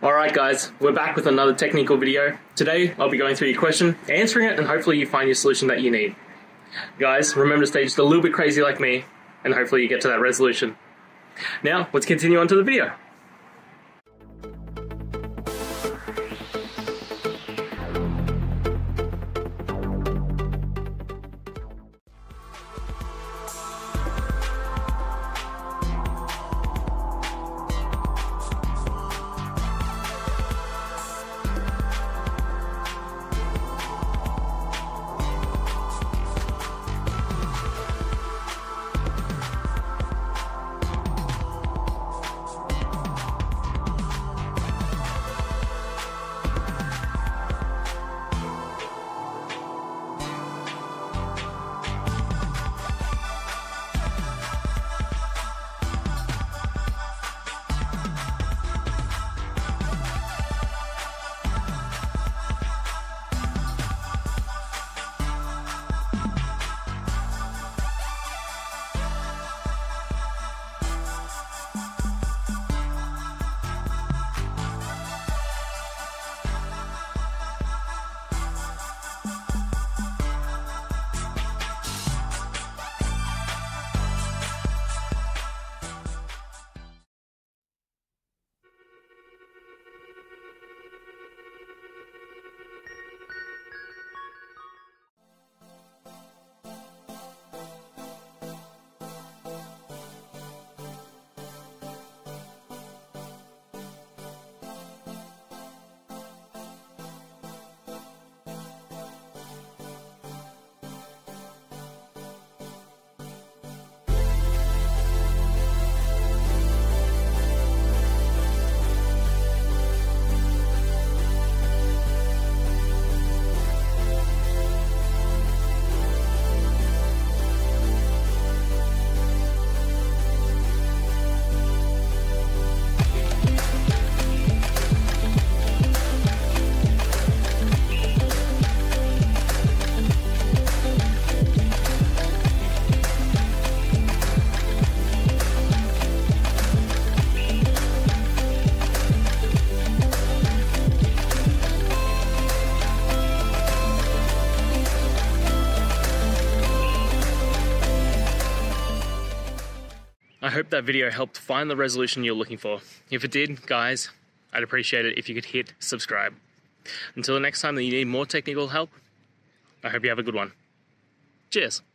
Alright guys, we're back with another technical video. Today I'll be going through your question, answering it, and hopefully you find your solution that you need. Guys, remember to stay just a little bit crazy like me, and hopefully you get to that resolution. Now, let's continue on to the video. I hope that video helped find the resolution you're looking for. If it did, guys, I'd appreciate it if you could hit subscribe. Until the next time that you need more technical help, I hope you have a good one. Cheers.